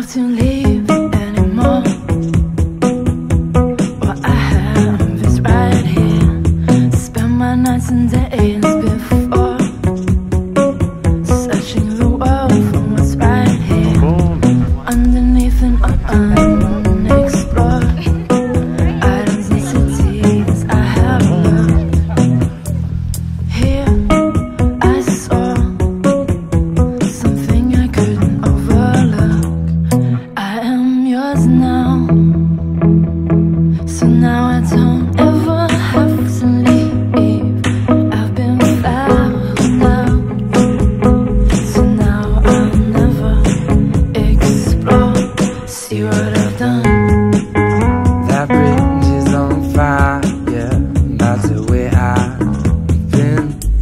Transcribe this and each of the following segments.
have to leave anymore. What I have is right here. Spend my nights and days before, searching the world for what's right here, underneath and unexplored. Islands and cities I have loved. Here I saw something I couldn't overlook. I am yours now, so now I don't ever have to leave. I've been found out, so now I'll never explore. See what I've done. That bridge is on fire, yeah, that's the way I've been.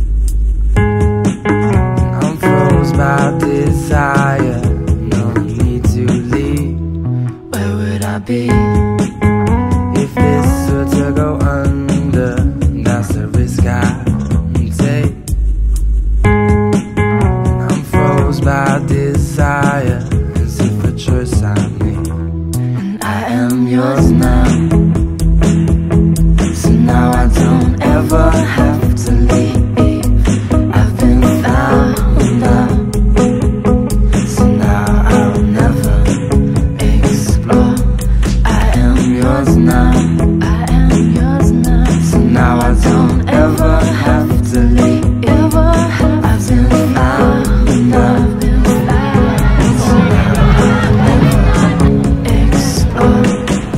I'm froze by desire, no need to leave. Where would I be? If this were to go under, that's the risk I take. I'm froze by desire, as if a choice I made. And I am yours now, so now I don't ever have to leave. I've been found out, so now I'll never explore. I am yours now, I am yours now, so now I don't ever have to leave. I've been found out, so now I'll never explore.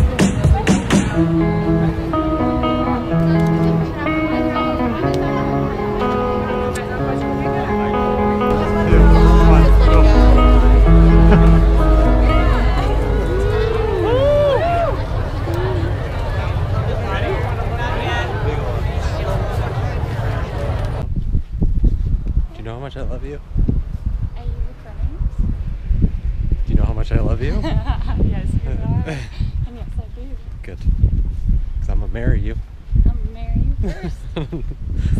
Do you know how much I love you? Are you recording? Do you know how much I love you? Yes, you are. And yes, I do. Good. Because I'm going to marry you. I'm gonna marry you first.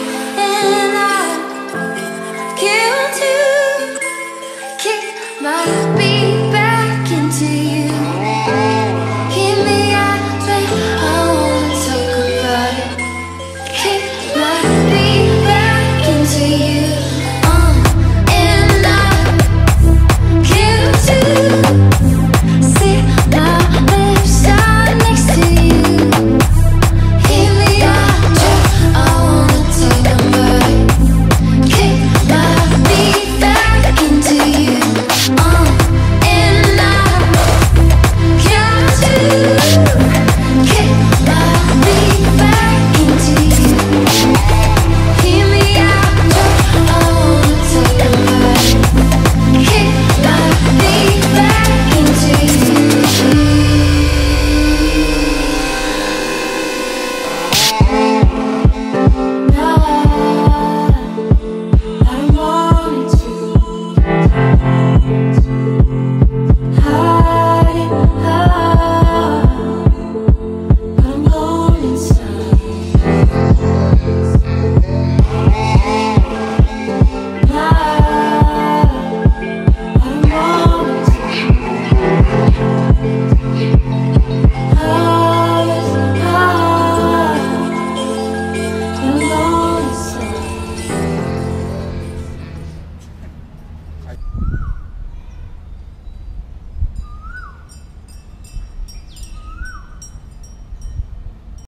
My